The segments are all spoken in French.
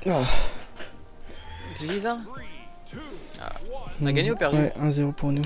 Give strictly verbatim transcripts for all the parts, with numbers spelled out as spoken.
Ah. C'est qui ça? Ah. On a gagné ou perdu? Ouais, un zéro pour nous.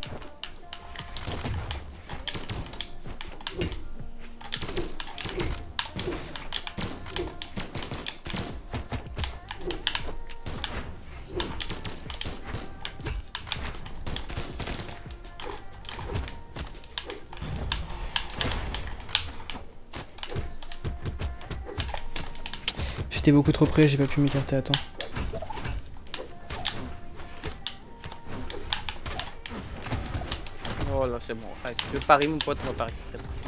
J'étais beaucoup trop près, j'ai pas pu m'écarter à temps. Oh là, c'est bon. Allez, tu veux parier, mon pote, on va parier.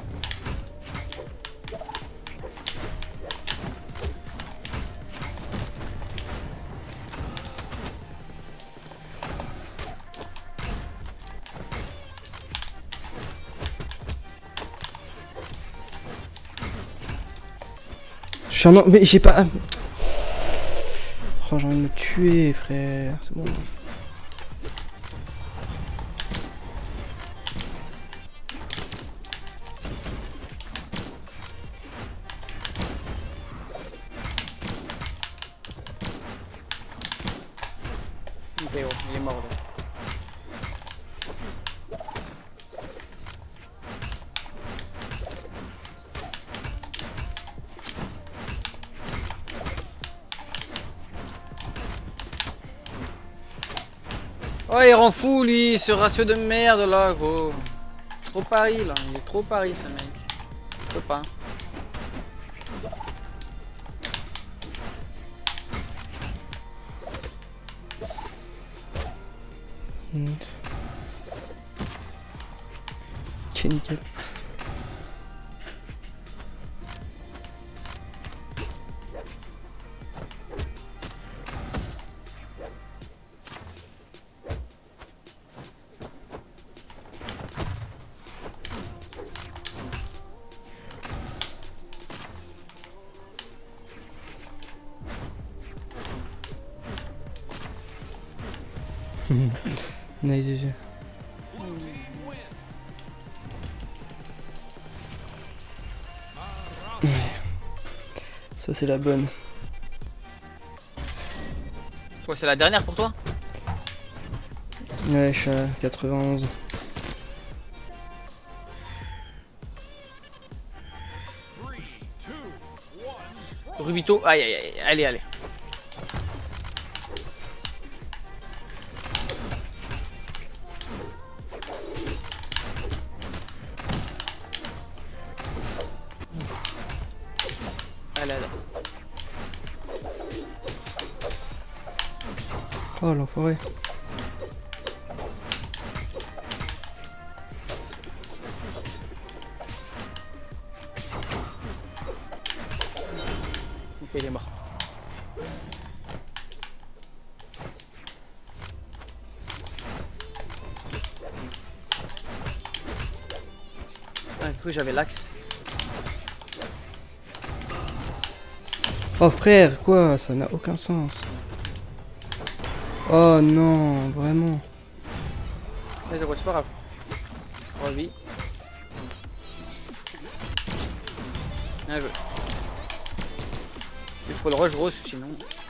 Je suis en... Mais j'ai pas... Oh, j'ai envie de me tuer, frère. C'est bon. Zéro, il est mort là. Oh, il rend fou lui, ce ratio de merde là, gros. Trop pari là, il est trop pari ce mec. Je peux pas. Ok, nickel. Nice G G. Ça c'est la bonne. Quoi, c'est la dernière pour toi? Ouais, je suis à quatre-vingt-onze. Rubito, aïe aïe aïe, allez allez. Allez allez. Oh l'enfoiré. Ok, il est mort. Ah, du coup j'avais l'axe. Oh frère, quoi? Ça n'a aucun sens. Oh non, vraiment. C'est pas grave. trois vies. Bien joué. Il faut le rush rose sinon.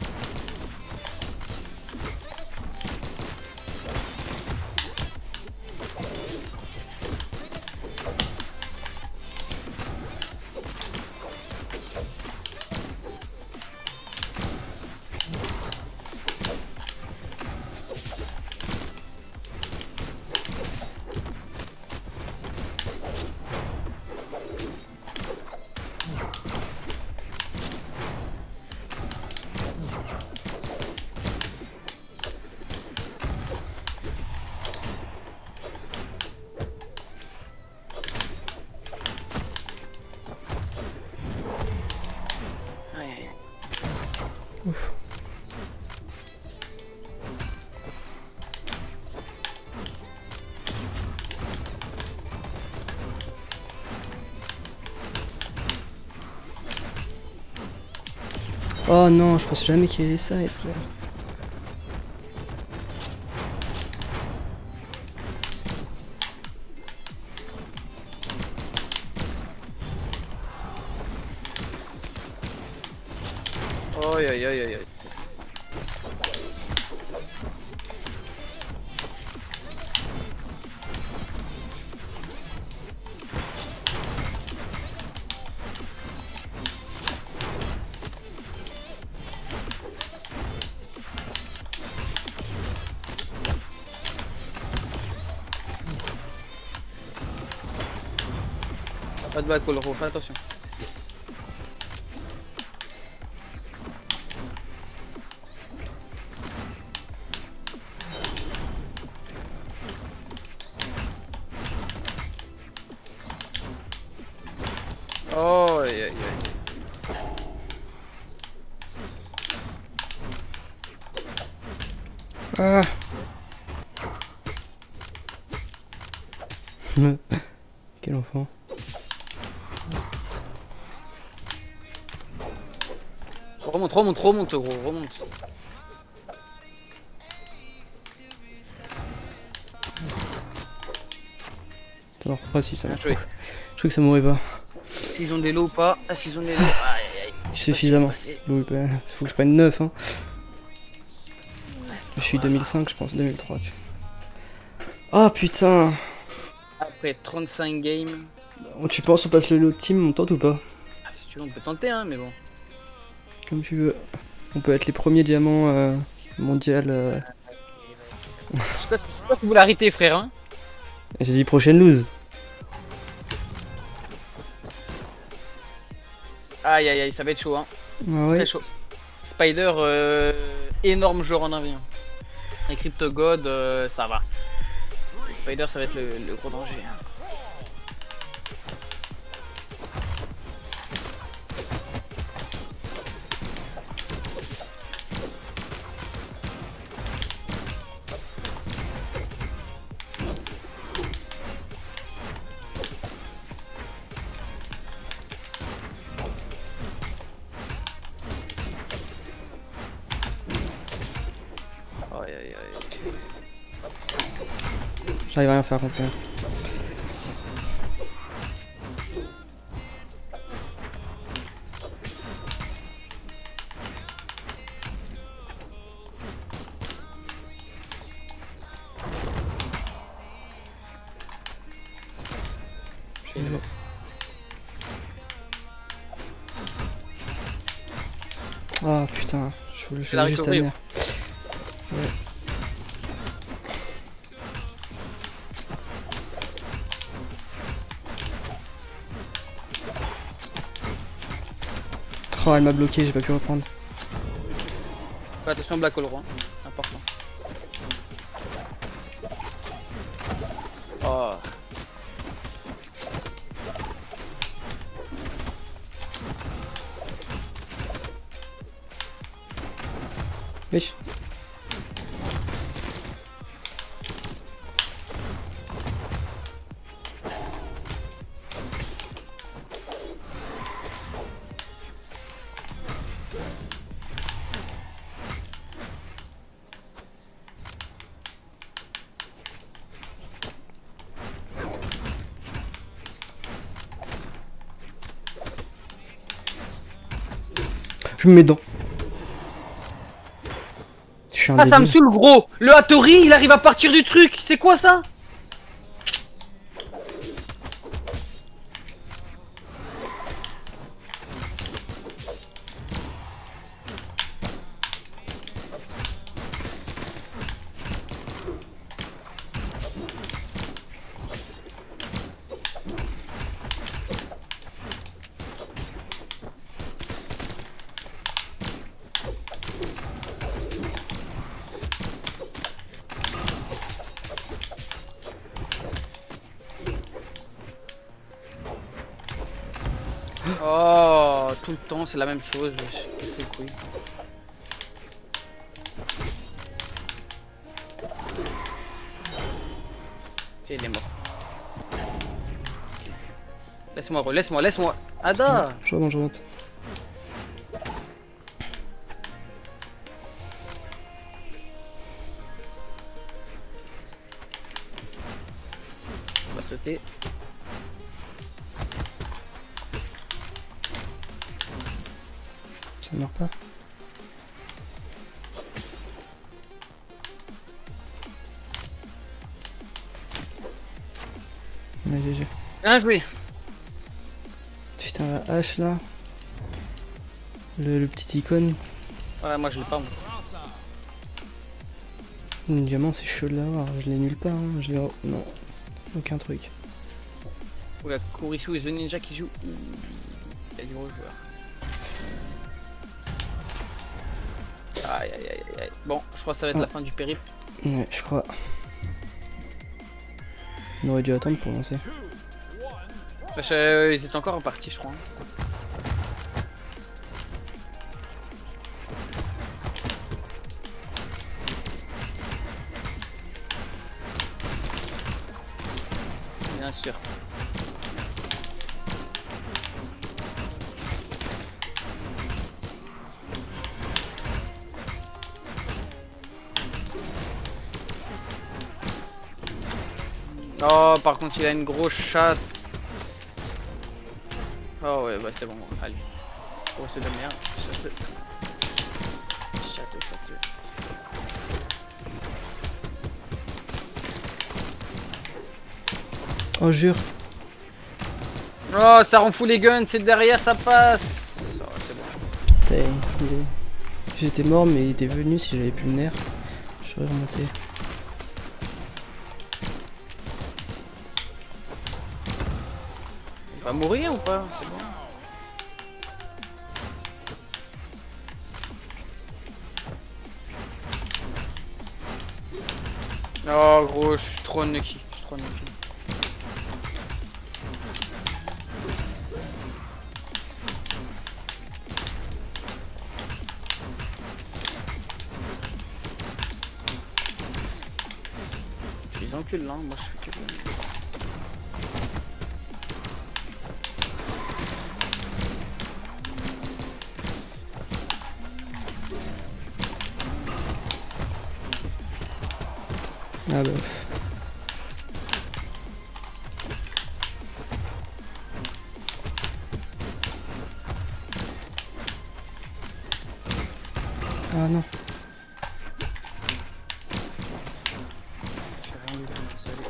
Ouf. Oh non, je pense jamais qu'il y ait ça, les frères. Aïe aïe aïe aïe. Pas de back wall, Ro, fais attention. Oh, aïe aïe aïe. Ah. Quel enfant. Remonte, remonte, remonte, gros, remonte. Attends, oh si ça Bien m'a. joué. Je crois que ça mourrait pas. S'ils ont des lots ou pas. Ah, s'ils ont des lots. Aïe aïe aïe. Je sais pas Suffisamment. ce qui s'est passé. Bon, bah, faut que je prenne neuf hein. Je suis deux mille cinq je pense, deux mille trois. Tu... Oh putain. Après trente-cinq games. Bon, tu penses on passe le lot de team, on tente ou pas? Ah, si tu veux, on peut tenter, hein, mais bon. Comme tu veux. On peut être les premiers diamants euh, mondial. Euh... C'est quoi cette popularité, frère, hein? J'ai dit prochaine lose. Aïe aïe aïe, ça va être chaud, hein. Ah ouais. Très chaud. Spider, euh, énorme joueur en un v un. Et Crypto God, euh, ça va. Spider, ça va être le, le gros danger. Aïe aïe aïe. J'arrive à rien faire contre lui. Ah putain, je voulais la juste à recovery, mère. Ouais. Oh, elle m'a bloqué, j'ai pas pu reprendre. Fais attention Black Hole, hein. Important. Oh. Wesh. Je me mets dedans. Je suis un Ah, ça me débile. saoule, gros. Le Hattori, il arrive à partir du truc. C'est quoi ça? Oh, tout le temps, c'est la même chose. Qu'est-ce que c'est couilles. Et il est mort. Laisse-moi, Ro, laisse-moi, laisse-moi. Ada! Je remonte, je remonte. On va sauter. Ça meurt pas. Ouais, G G. Bien joué. Putain, la hache là. Le, le petit icône. Ouais, moi je l'ai pas. Moi. Le diamant, c'est chaud de l'avoir. Je l'ai nulle part. Hein. Je l'ai. Non. Aucun truc. Oula, Kurisu et The Ninja qui jouent. Ouh, il y a du gros joueur. Aïe aïe aïe aïe. Bon, je crois que ça va être ah. la fin du périple. Ouais, je crois. On aurait dû attendre pour lancer. Bah, je... Ils étaient encore en partie, je crois. Bien sûr. Oh, par contre, il a une grosse chatte. Oh ouais, bah c'est bon, allez. Oh, c'est de la merde. Chatte. Chatte, chatte. Oh, jure. Oh, ça rend fou les guns, c'est derrière, ça passe. Oh, c'est bon. Putain, il est... J'étais mort, mais il était venu. Si j'avais plus le nerf, je serais remonté. Il va mourir ou pas? C'est bon. Oh gros, je suis trop unlucky. Je suis trop unlucky. Ils enculent là, moi je fais que... Ah bah. Ah non. J'ai rien du tout, désolé.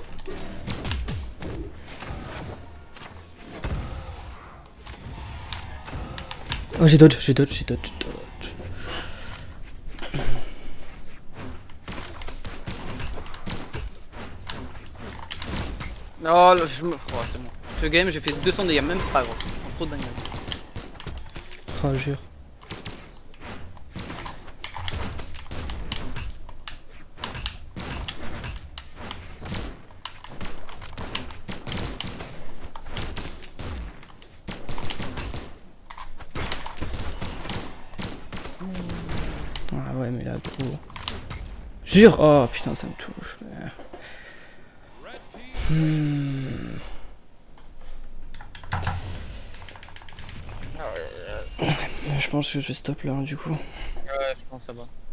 Oh, j'ai dodge, j'ai dodge, j'ai dodge, j'ai dodge. Oh, là, je me... Oh, c'est bon. Ce game, j'ai fait deux cents dégâts, même pas gros. Trop de dingue. Oh, jure. Ah ouais, mais là, gros. Jure! Oh putain, ça me touche. Hmm. Je pense que je vais stop là, hein, du coup. Ouais, je pense que ça va.